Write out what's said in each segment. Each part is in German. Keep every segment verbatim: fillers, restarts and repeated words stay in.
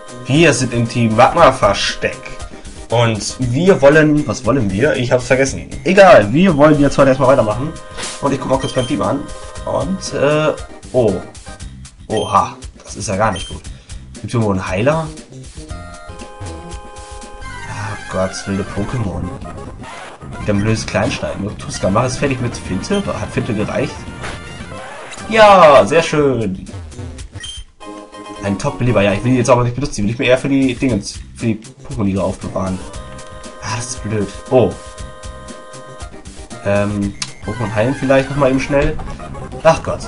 Wir sind im Team Magma Versteck. Und wir wollen... Was wollen wir? Ich hab's vergessen. Egal, wir wollen jetzt heute erstmal weitermachen. Und ich gucke mal kurz beim Team an. Und, äh... Oh. Oha. Das ist ja gar nicht gut. Gibt irgendwo einen Heiler? Oh Gott, wilde Pokémon. Wieder ein blödes Kleinstein. Nur Tuska, mach es fertig mit Finte. Hat Finte gereicht? Ja, sehr schön. Ein Top-Belieber. Ja, ich will die jetzt aber nicht benutzen. Die will ich mir eher für die Dingens, für die Pokémon-Liga aufbewahren. Ah, das ist blöd. Oh. Ähm, Pokémon heilen vielleicht nochmal eben schnell. Ach Gott.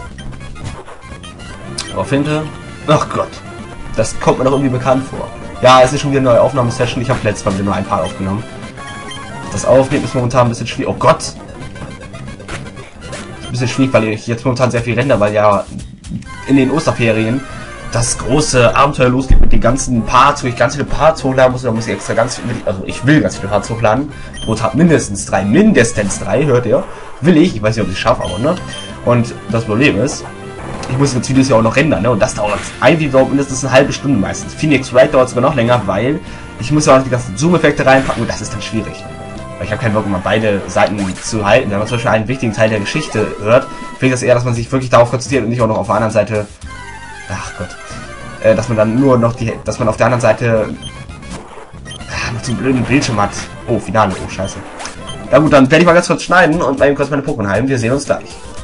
Auf Finte. Ach Gott. Das kommt mir doch irgendwie bekannt vor. Ja, es ist schon wieder eine neue Aufnahmesession. Ich habe letztes Mal wieder nur ein paar aufgenommen. Das Aufnehmen ist momentan ein bisschen schwierig. Oh Gott! Ist ein bisschen schwierig, weil ich jetzt momentan sehr viel renne, weil ja in den Osterferien das große Abenteuer losgeht mit den ganzen Parts, wo ich ganz viele Parts hochladen muss. Da muss ich extra ganz viele, also ich will ganz viele Parts hochladen. Pro Tag mindestens drei, mindestens drei, hört ihr? Will ich. Ich weiß nicht, ob ich es schaffe, aber ne? Und das Problem ist, ich muss jetzt Videos ja auch noch rendern, ne? Und das dauert eigentlich dauert mindestens eine halbe Stunde meistens. Phoenix Wright dauert sogar noch länger, weil ich muss ja auch die ganzen Zoom-Effekte reinpacken und das ist dann schwierig. Weil ich habe keinen Bock, immer beide Seiten zu halten. Wenn man zum Beispiel einen wichtigen Teil der Geschichte hört, finde ich das eher, dass man sich wirklich darauf konzentriert und nicht auch noch auf der anderen Seite. Ach Gott. Äh, dass man dann nur noch die. Dass man auf der anderen Seite. Ah, noch so einen blöden Bildschirm hat. Oh, Finale. Oh, scheiße. Ja gut, dann werde ich mal ganz kurz schneiden und mal eben kurz meine Pokémon heilen. Wir sehen uns gleich.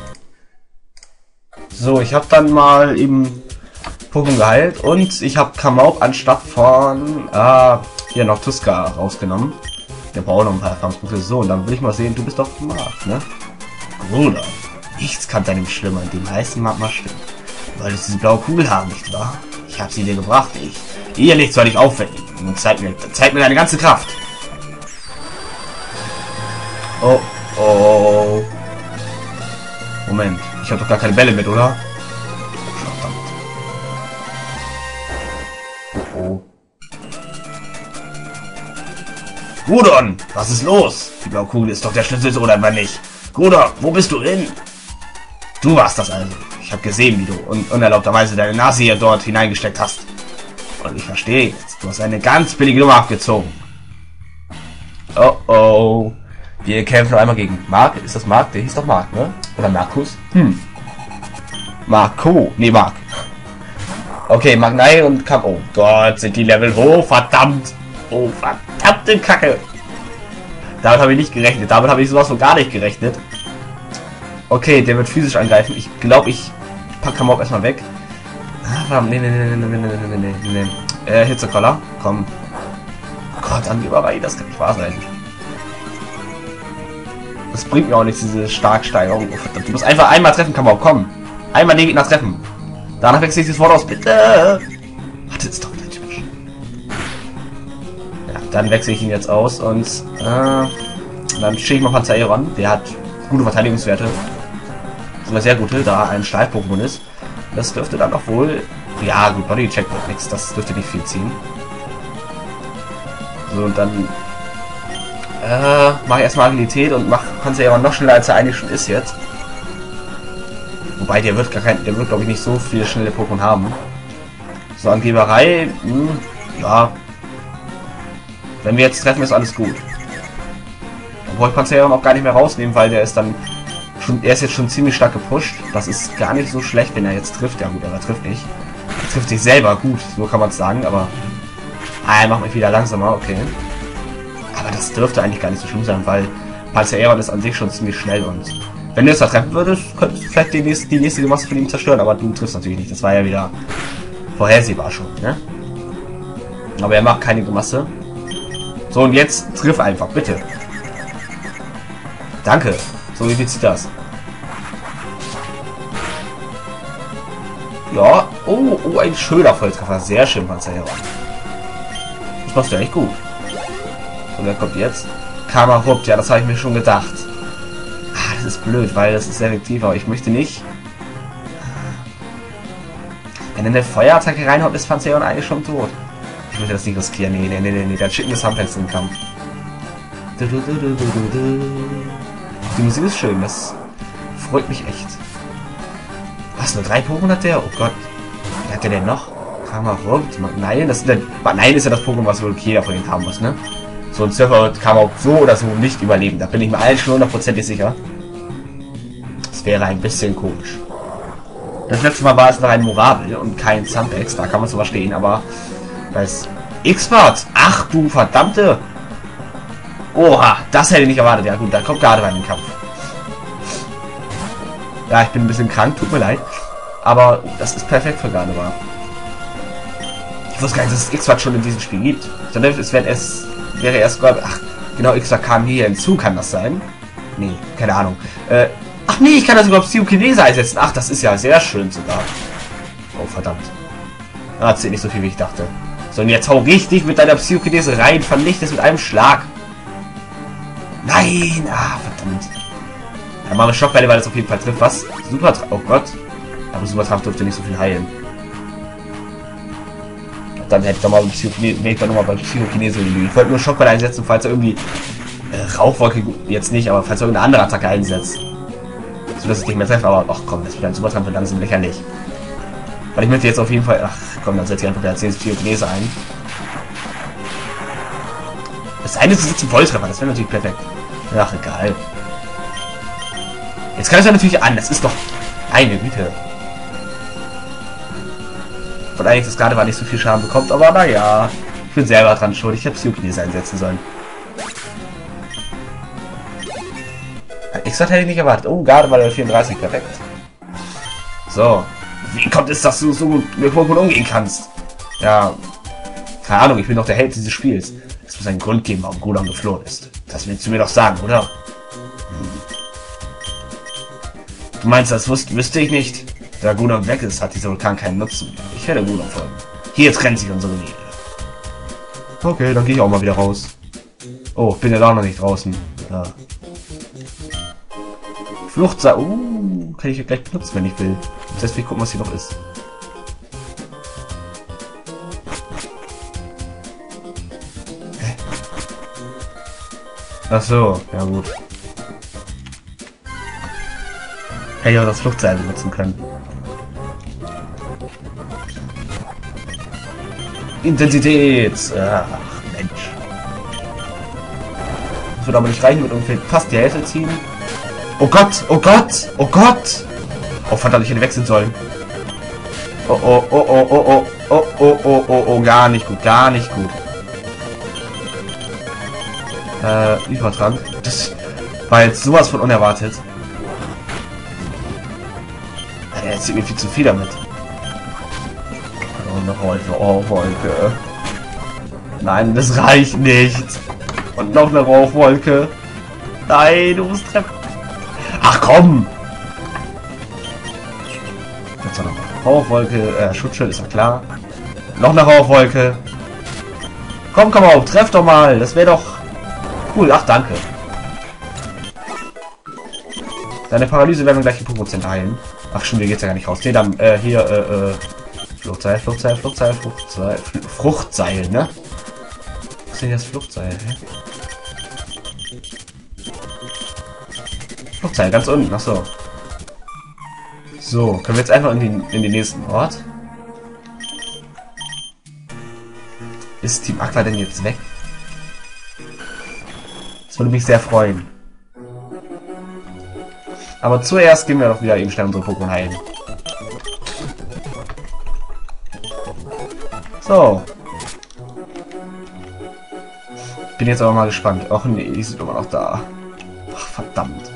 So, ich habe dann mal eben Pokémon geheilt und ich habe Kamaup anstatt von. Ah, hier noch Tuska rausgenommen. Der braucht noch ein paar Erfahrungspunkte. So, und dann will ich mal sehen, du bist doch Mark, ne? Bruder, nichts kann deinem schlimmer. Die meisten Magma stimmt. Du wolltest diese blaue Kugel haben, nicht wahr? Ich habe sie dir gebracht, ich. Ihr Licht soll dich aufwecken. Und zeig mir, zeig mir deine ganze Kraft. Oh, oh. Moment, ich habe doch gar keine Bälle mit, oder? Verdammt. Oh, oh. Gudon, was ist los? Die blaue Kugel ist doch der Schlüssel, oder aber nicht? Gudon, wo bist du hin? Du warst das also. Ich habe gesehen, wie du un unerlaubterweise deine Nase hier dort hineingesteckt hast. Und ich verstehe jetzt. Du hast eine ganz billige Nummer abgezogen. Oh oh. Wir kämpfen noch einmal gegen Mark. Ist das Mark? Der hieß doch Mark, ne? Oder Markus? Hm. Marco. Nee, Mark. Okay, Magnai und Kam. Oh Gott, sind die Level hoch. Verdammt. Oh, verdammte Kacke. Damit habe ich nicht gerechnet. Damit habe ich sowas von gar nicht gerechnet. Okay, der wird physisch angreifen. Ich glaube, ich packe Kamaup erstmal weg. Ah, nee, nee, nee, nee, nee, nee, nee, nee, nee. Äh, Hitzekoller. Komm. Gott, Angeberei, das kann nicht wahr sein. Das bringt mir auch nichts, diese Starksteigerung. Oh, verdammt. Du musst einfach einmal treffen, Kamaup. Komm. Einmal den Gegner treffen. Danach wechsle ich das Wort aus. Bitte. Warte, ist doch wieder typisch. Ja, dann wechsle ich ihn jetzt aus und äh, dann schicke ich mal Panzeron. Der hat gute Verteidigungswerte. Sogar sehr gute, da ein Stahl-Pokémon ist. Das dürfte dann auch wohl... Ja, gut, Body-Check wird nichts. Das dürfte nicht viel ziehen. So, und dann... Äh, mache ich erstmal Agilität und mach Panzeron noch schneller, als er eigentlich schon ist jetzt. Wobei, der wird gar kein... Der wird, glaube ich, nicht so viele schnelle Pokémon haben. So, Angeberei... Mh, ja... Wenn wir jetzt treffen, ist alles gut. Obwohl ich Panzeron auch gar nicht mehr rausnehmen, weil der ist dann schon, er ist jetzt schon ziemlich stark gepusht. Das ist gar nicht so schlecht, wenn er jetzt trifft. Ja gut, aber er trifft nicht. Er trifft sich selber gut, so kann man es sagen, aber ah, er macht mich wieder langsamer, okay. Aber das dürfte eigentlich gar nicht so schlimm sein, weil Panzeron ist an sich schon ziemlich schnell und wenn du jetzt da treffen würdest, könntest du vielleicht die nächste, die nächste Gemasse von ihm zerstören, aber du triffst natürlich nicht. Das war ja wieder vorhersehbar schon, ne? Aber er macht keine Gemasse. So, und jetzt triff einfach, bitte. Danke. So, wie viel zieht das? Ja. Oh, oh, ein schöner Volltreffer. Sehr schön, Panzeron. Das machst du echt gut. Und wer kommt jetzt? Kamaup. Ja, das habe ich mir schon gedacht. Ah, das ist blöd, weil das ist sehr effektiv, aber ich möchte nicht. Wenn er eine Feuerattacke reinhaut, ist Panzeron eigentlich schon tot. Ich möchte das nicht riskieren. Nee, nee, nee, nee, nee. Dann schicken wir Sunpants in den Kampf. Du, du, du, du, du, du. Die Musik ist schön, das freut mich echt. Was, nur drei Pokémon hat der? Oh Gott. Wie hat der denn noch? Hammerwurm. Nein, das ist der, Nein ist ja das Pokémon, was wohl jeder von ihnen haben muss, ne? So ein Surfer kann auch so oder so nicht überleben. Da bin ich mir allen schon hundertprozentig sicher. Das wäre ein bisschen komisch. Das letzte Mal war es noch ein Morabel und kein Zampex. Da kann man so verstehen, aber als X-Part. Ach du verdammte. Oha, das hätte ich nicht erwartet. Ja gut, da kommt Gardewein in den Kampf. Ja, ich bin ein bisschen krank, tut mir leid. Aber das ist perfekt für Gardewein. Ich wusste gar nicht, dass es X-Part schon in diesem Spiel gibt. Sondern es wäre es wäre erst, ach, genau, X-Part kam hier hinzu, kann das sein? Nee, keine Ahnung. Äh, ach nee, ich kann das sogar Psychokinese einsetzen. Ach, das ist ja sehr schön sogar. Oh, verdammt. Ah, zählt nicht so viel, wie ich dachte. So, und jetzt hau richtig mit deiner Psychokinese rein, vernicht es mit einem Schlag. Nein! Ah, verdammt. Ja, machen wir Schockwelle, weil das auf jeden Fall trifft. Was? Super, oh Gott. Aber Supertramp dürfte nicht so viel heilen. Dann hätte ich doch mal bei Psychokinese gelügt. Ich wollte nur Schockwelle einsetzen, falls er irgendwie äh, Rauchwolke jetzt nicht, aber falls er irgendeine andere Attacke einsetzt. So dass ich nicht mehr treffe, aber ach komm, das wird ein Supertramp langsam lächerlich. Weil ich möchte jetzt auf jeden Fall. Ach komm, dann setze ich einfach der Psychokinese ein. Das eine ist ein Volltreffer, das wäre natürlich perfekt. Ach egal. Jetzt kann ich ja natürlich an, das ist doch eine Güte. Und eigentlich das gerade war nicht so viel Schaden bekommt, aber naja, ich bin selber dran schuld. Ich hätte Psychokinese einsetzen sollen. X-Hat hätte ich nicht erwartet. Oh, gerade war der vierunddreißig, perfekt. So. Wie kommt es, dass du so gut mit Pokémon umgehen kannst? Ja, keine Ahnung, ich bin doch der Held dieses Spiels. Es muss einen Grund geben, warum Gulon geflohen ist. Das willst du mir doch sagen, oder? Hm. Du meinst, das wusste, wüsste ich nicht? Da Gulon weg ist, hat dieser Vulkan keinen Nutzen. Ich werde Gulon folgen. Hier trennt sich unsere Wege. Okay, dann gehe ich auch mal wieder raus. Oh, ich bin ja da noch nicht draußen. Ja. Fluchtseil. Uh, kann ich ja gleich benutzen, wenn ich will. Deswegen gucken, was hier noch ist. Hä? Ach so, ja gut. Hätte ich auch das Fluchtseil benutzen können. Intensität! Ach, Mensch. Das wird aber nicht reichen, mit ungefähr fast die Hälfte ziehen. Oh Gott! Oh Gott! Oh Gott! Oh verdammt, ich hätte wechseln sollen. Oh oh oh oh oh oh oh oh oh oh oh gar nicht gut, gar nicht gut. Äh, Übertrank. Das war jetzt sowas von unerwartet. Er erzählt mir viel zu viel damit. Oh, eine Wolke, oh Wolke. Nein, das reicht nicht. Und noch eine Rauchwolke. Nein, du musst treffen. Ach komm! Jetzt noch Rauchwolke, äh, Schutzschild ist ja klar. Noch eine Rauchwolke. Komm, komm auf, treff doch mal. Das wäre doch cool. Ach, danke. Deine Paralyse werden wir gleich in Pokémon heilen. Ach stimmt, hier geht's ja gar nicht raus. Nee, dann, äh, hier, äh, äh, Fluchtseil, Fluchtseil, Fluchtseil, Fluchtseil, Fruchtseil, ne? Was ist denn das Fluchtseil, hä? Fluchtseil, ganz unten, ach so. So, können wir jetzt einfach in den, in den nächsten Ort? Ist Team Aqua denn jetzt weg? Das würde mich sehr freuen. Aber zuerst gehen wir doch wieder eben schnell unsere Pokémon heilen. So. Bin jetzt aber mal gespannt. Ach nee, die sind immer noch da. Ach, verdammt.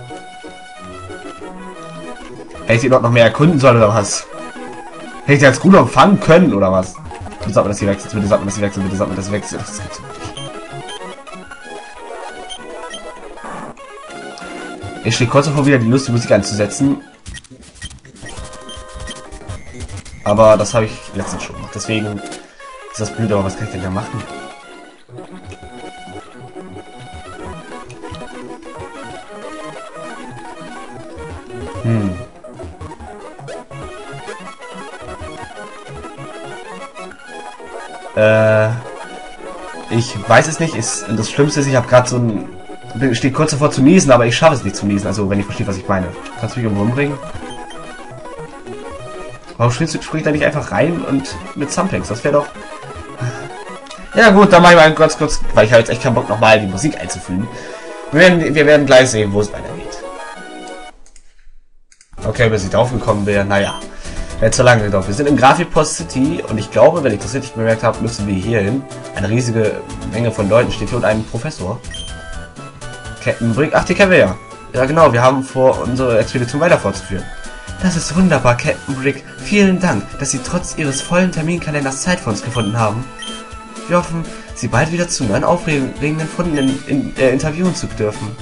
Hätte ich die dort noch mehr erkunden sollen oder was? Hätte ich die als gut empfangen können oder was? Bitte sag mir, dass sie wechselt. Bitte sag mir, dass sie wechselt. Bitte sag mir, dass sie wechselt. Das gibt's nicht. Ich stehe kurz davor, wieder die lustige Musik einzusetzen. Aber das habe ich letztens schon gemacht. Deswegen ist das blöd, aber was kann ich denn da machen? Hm. Äh, ich weiß es nicht. Ist, das Schlimmste ist, ich habe gerade so ein... Steht kurz davor zu niesen, aber ich schaffe es nicht zu niesen. Also, wenn ihr versteht, was ich meine. Kannst du mich irgendwo umbringen? Warum springst du springt da nicht einfach rein und mit Samplex? Das wäre doch... Ja gut, dann mache ich mal ganz kurz, weil ich habe jetzt echt keinen Bock, nochmal die Musik einzufügen. Wir werden, wir werden gleich sehen, wo es weitergeht. Okay, bis ich drauf gekommen wäre, naja. Hätte zu lange gedauert. Wir sind im Grafikpost City und ich glaube, wenn ich das richtig bemerkt habe, müssen wir hier hin. Eine riesige Menge von Leuten steht hier und ein Professor. Captain Brick. Ach, die kennen wir ja. Ja genau, wir haben vor, unsere Expedition weiter fortzuführen. Das ist wunderbar, Captain Brick. Vielen Dank, dass Sie trotz Ihres vollen Terminkalenders Zeit für uns gefunden haben. Wir hoffen, Sie bald wieder zu neuen aufregenden Funden in, in, äh, interviewen zu dürfen.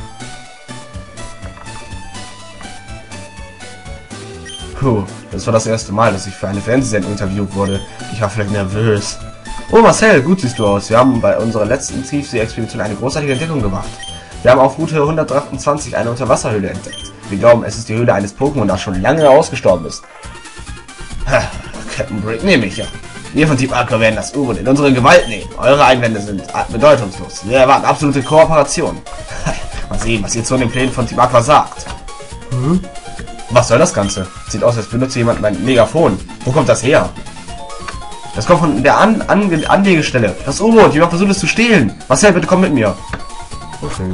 Puh, das war das erste Mal, dass ich für eine Fernsehsendung interviewt wurde. Ich war vielleicht nervös. Oh Marcel, gut siehst du aus. Wir haben bei unserer letzten Tiefsee-Expedition eine großartige Entdeckung gemacht. Wir haben auf Route hundertachtundzwanzig eine Unterwasserhöhle entdeckt. Wir glauben, es ist die Höhle eines Pokémon, das schon lange ausgestorben ist. Ha, Captain Brick nehme ich ja. Wir von Team Aqua werden das U-Boot in unsere Gewalt nehmen. Eure Einwände sind bedeutungslos. Wir erwarten absolute Kooperation. Mal sehen, was ihr zu den Plänen von Team Aqua sagt. Hm? Was soll das Ganze? Sieht aus, als benutze jemand mein Megafon. Wo kommt das her? Das kommt von der An An Anlegestelle. Das U-Boot, jemand versucht es zu stehlen. Marcel, bitte komm mit mir. Okay.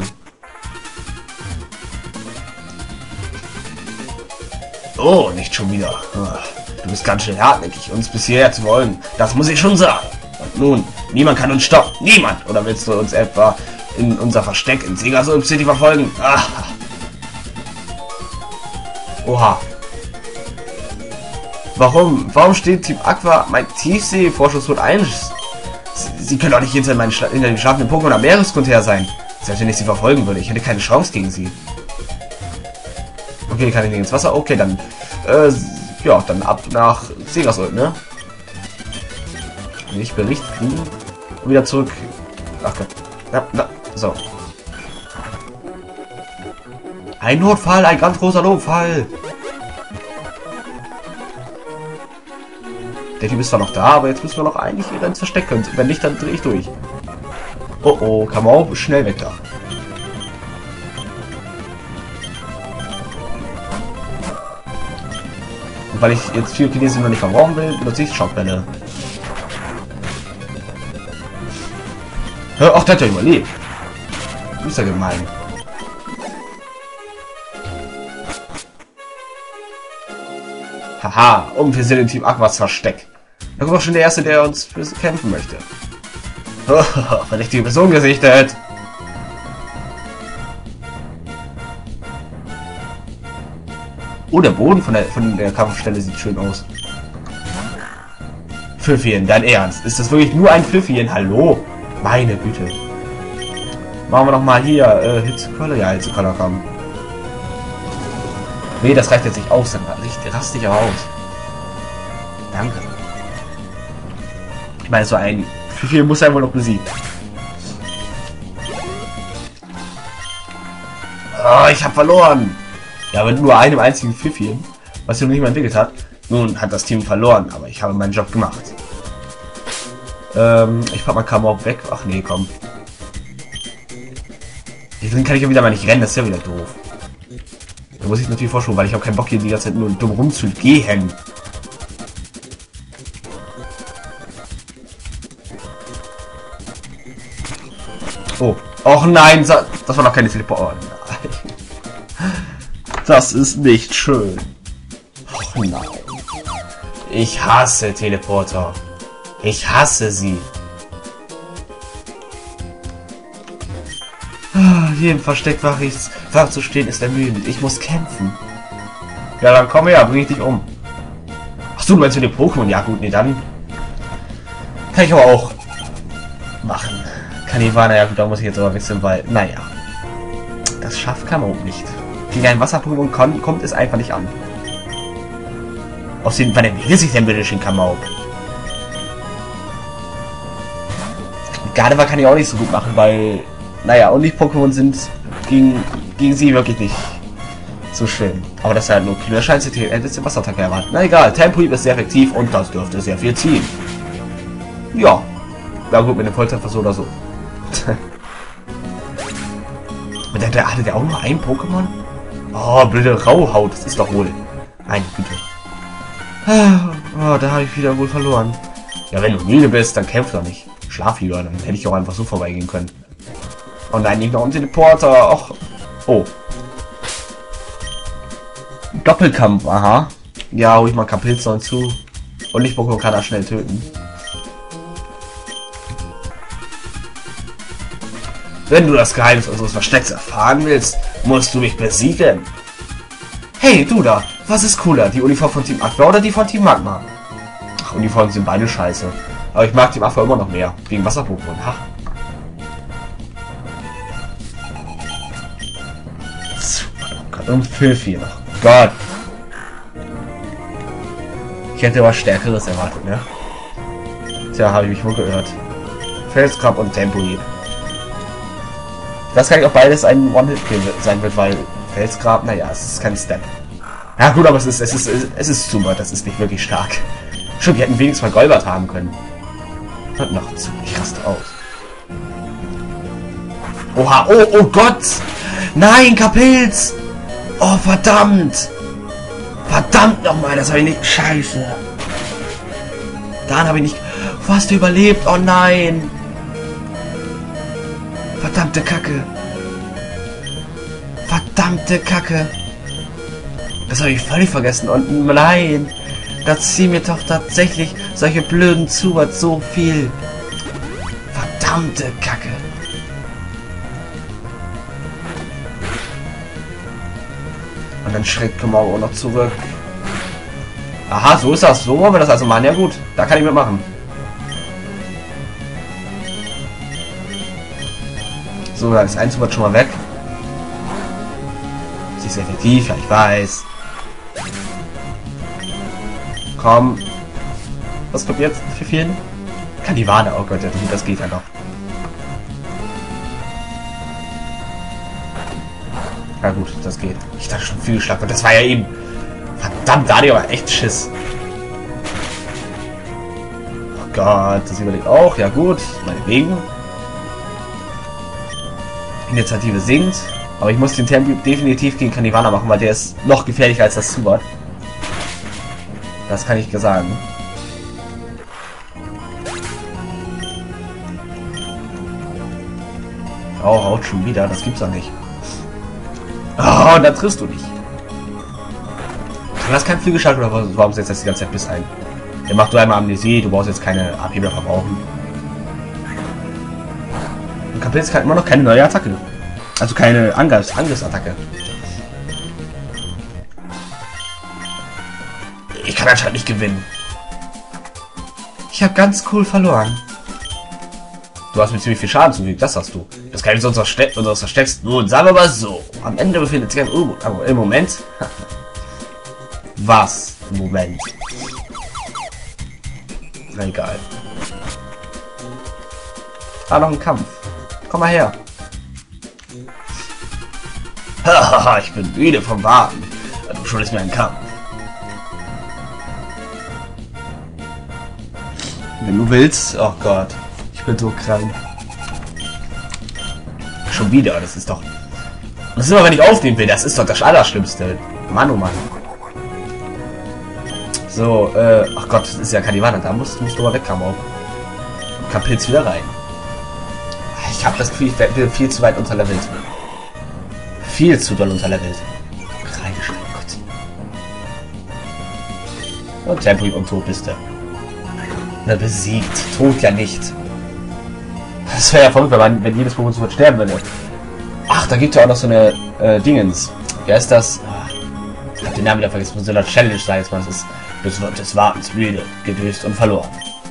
Oh, nicht schon wieder. Du bist ganz schön hartnäckig, uns bis hierher zu wollen. Das muss ich schon sagen. Und nun, niemand kann uns stoppen. Niemand. Oder willst du uns etwa in unser Versteck in Segasol City verfolgen? Ah. Oha. Warum? Warum steht Team Aqua mein Tiefsee-Vorschussboot ein? Sie können doch nicht hinter, meinen Schla hinter den schlafenden Pokémon am Meeresgrund her sein. Selbst wenn ich sie verfolgen würde, ich hätte keine Chance gegen sie. Okay, kann ich nicht ins Wasser? Okay, dann äh, ja, dann ab nach Segasol, ne? Nicht Bericht kriegen und wieder zurück. Ach Gott. Na, na, so. Ein Notfall, ein ganz großer Notfall. Der Typ ist zwar noch da, aber jetzt müssen wir noch eigentlich wieder ins Versteck können. Wenn nicht, dann drehe ich durch. Oh oh, Kamau, schnell weg da. Und weil ich jetzt viel Kinesen noch nicht verbrauchen will, benutze ich Schockbälle. Ach, der hat ja überlebt. Du bist ja gemein. Haha, und wir sind im Team Aquas Versteck. Da kommt auch schon der Erste, der uns für sie kämpfen möchte. Oh, verdächtige Person gesichtet. Oh, der Boden von der, von der Kampfstelle sieht schön aus. Pfiffchen, dein Ernst? Ist das wirklich nur ein Pfiffchen? Hallo? Meine Güte. Machen wir doch mal hier äh, Hitzekolle. Ja, Hitzekolle kommen. Nee, das reicht jetzt nicht aus. Dann raste ich aber aus. Danke. Ich meine, so ein Pfiffchen muss er wohl noch besiegen. Oh, ich habe verloren. Ja, mit nur einem einzigen Pfiffchen, was sich noch nicht mal entwickelt hat. Nun hat das Team verloren, aber ich habe meinen Job gemacht. Ähm, ich pack mal Kamau weg. Ach nee, komm. Hier drin kann ich ja wieder mal nicht rennen, das ist ja wieder doof. Da muss ich natürlich vorschauen, weil ich habe keinen Bock hier die ganze Zeit nur dumm rumzugehen. Oh. Och nein, das war noch keine Teleport. Oh nein. Das ist nicht schön. Och nein. Ich hasse Teleporter. Ich hasse sie. Hier im Versteck war ich's. Wach zu stehen ist ermüdend. Ich muss kämpfen. Ja, dann komm her, bring ich dich um. Ach so, du meinst mit dem Pokémon? Ja gut, nee, dann kann ich aber auch machen. Kanivana, ja gut, da muss ich jetzt aber wechseln, weil, naja. Das schafft Kamau nicht. Gegen ein Wasser-Pokémon kommt es einfach nicht an. Außerdem, wann entwickelt sich denn bitte schön Kamau? Gardevoir kann ich auch nicht so gut machen, weil, naja, und nicht Pokémon sind gegen, gegen sie wirklich nicht so schön. Aber das ist halt nur Kilo. Scheint sich die älteste Wasserattacke erwarten. Na egal, Tempo-Hieb ist sehr effektiv und das dürfte sehr viel ziehen. Ja. Na gut, mit dem Volltreffer so oder so. der, der, hatte der auch nur ein Pokémon? Oh, blöde Rauhaut, das ist doch wohl. Meine Güte. Oh, da habe ich wieder wohl verloren. Ja, wenn du müde bist, dann kämpf doch nicht. Schlaf lieber, dann hätte ich auch einfach so vorbeigehen können. Oh nein, nicht noch ein Teleporter. Och. Oh. Doppelkampf, aha. Ja, hol ich mal Kapilz noch zu. Und Lichtpokémon kann er schnell töten. Wenn du das Geheimnis unseres Verstecks erfahren willst, musst du mich besiegen. Hey, du da, was ist cooler, die Uniform von Team Aqua oder die von Team Magma? Ach, Uniformen sind beide scheiße. Aber ich mag Team Aqua immer noch mehr, wegen Wasser-Pokémon. Ha. Gott, und Filfi noch. Gott. Ich hätte was Stärkeres erwartet, ne? Tja, habe ich mich wohl gehört. Felskrab und Tempohieb. Ich weiß gar nicht, ob beides ein One-Hit-Kill sein wird, weil Felsgrab, naja, es ist kein Step. Ja gut, aber es ist, es ist, es ist super, das ist nicht wirklich stark. Schon, wir hätten wenigstens mal Golbert haben können. Und noch zu, ich raste aus. Oha, oh, oh Gott! Nein, Kapilz! Oh, verdammt! Verdammt nochmal, das habe ich nicht... Scheiße! Dann habe ich nicht... Fast überlebt, oh nein! Verdammte Kacke! Verdammte Kacke! Das habe ich völlig vergessen und nein! Da ziehen mir doch tatsächlich solche blöden Zuwärts so viel! Verdammte Kacke! Und dann schreckt Komau auch noch zurück. Aha, so ist das. So wollen wir das also machen. Ja gut, da kann ich mitmachen. So, da ist ein Zuwärts schon mal weg. Sie ist effektiv, ja ich weiß. Komm. Was kommt jetzt für vielen? Kanivane, oh Gott, das geht ja noch. Ja gut, das geht. Ich dachte schon viel Schlag und das war ja eben. Verdammt, da hatte ich aber echt Schiss. Oh Gott, das überlegt auch. Ja gut, meinetwegen. Initiative sinkt. Aber ich muss den Tempo definitiv gegen Kanivana machen, weil der ist noch gefährlicher als das Zubat. Das kann ich sagen. Oh, haut schon wieder. Das gibt's doch nicht. Oh, da triffst du nicht. Kann das kein Flügelschlag oder warum setzt das die ganze Zeit bis ein? Der macht du einmal Amnesie, du brauchst jetzt keine A P mehr verbrauchen. Und Kapitän kann immer noch keine neue Attacke. Also keine Angriffs Angriffsattacke. Ich kann anscheinend nicht gewinnen. Ich habe ganz cool verloren. Du hast mir ziemlich viel Schaden zugefügt, das hast du. Das kann ich unseres Verstecks. Nun, sagen wir mal so. Am Ende befindet sich ein U-Boot. Aber im Moment. Was? Im Moment. Na egal. Ah, noch ein Kampf. Komm mal her. Hahaha, ich bin müde vom Warten. Du schuldest mir einen Kampf. Wenn du willst. Oh Gott. Ich bin so krank. Schon wieder, das ist doch... Das ist immer, wenn ich aufnehmen will, das ist doch das Allerschlimmste. Mann, oh Mann. So, äh... Ach Gott, das ist ja Kanivana, da musst, musst du mal wegkommen auch. Kapilz wieder rein. Ich habe das Gefühl, ich werde viel zu weit unterlevelt. Viel zu doll unterlevelt. Reingeschrieben, Gott. Und Tempo und tot bist du. Na, besiegt. Tot ja nicht. Das wäre ja verrückt, wenn, man, wenn jedes Pokémon sofort sterben würde. Ach, da gibt es ja auch noch so eine äh, Dingens. Wer ist das? Ich hab den Namen wieder vergessen. So eine Challenge, sag ich jetzt mal. Das ist des, des Wartens müde, gedöst und verloren.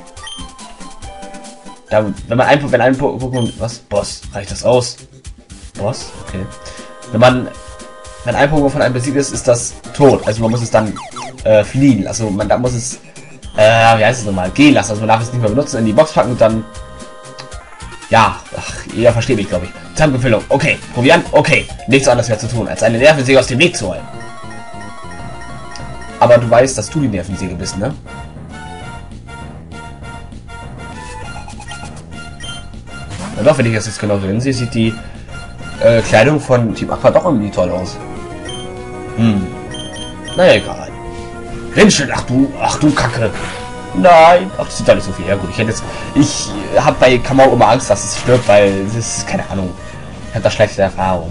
Da, wenn man ein, wenn ein Pokémon... Was? Boss. Reicht das aus? Boss? Okay. Wenn man... Wenn ein Pokémon von einem besiegt ist, ist das tot. Also man muss es dann äh, fliehen. Also man da muss es... Äh, wie heißt es nochmal? Gehen lassen. Also man darf es nicht mehr benutzen, in die Box packen und dann... Ja, ach, jeder versteht mich, glaube ich. Zahnbefüllung, okay. Proviant, okay. Nichts anderes mehr zu tun, als eine Nervensäge aus dem Weg zu holen. Aber du weißt, dass du die Nervensäge bist, ne? Ja doch, wenn ich das jetzt genau so hinsehe, sieht die äh, Kleidung von Team Aqua doch irgendwie toll aus. Hm. Naja, egal. Rinschel, ach du, ach du Kacke. Nein, ach, das sieht doch nicht so viel. Ja gut, ich hätte jetzt, ich habe bei Kamau immer Angst, dass es stirbt, weil es ist, keine Ahnung, ich habe da schlechte Erfahrung.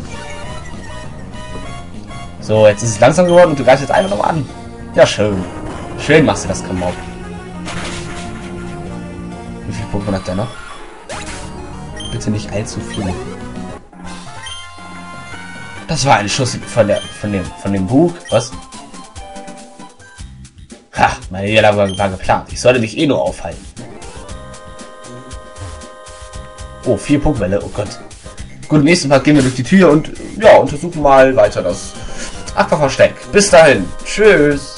So, jetzt ist es langsam geworden und du greifst jetzt einfach noch an. Ja, schön. Schön machst du das, Kamau. Wie viele Pokémon hat der noch? Bitte nicht allzu viel. Das war ein Schuss von der, von dem, von dem Bug. Was? Ha, meine Niederlage war, war geplant. Ich sollte mich eh nur aufhalten. Oh, vier Pokébälle. Oh Gott. Gut, im nächsten Part gehen wir durch die Tür und ja, untersuchen mal weiter das Aquaversteck. Bis dahin. Tschüss.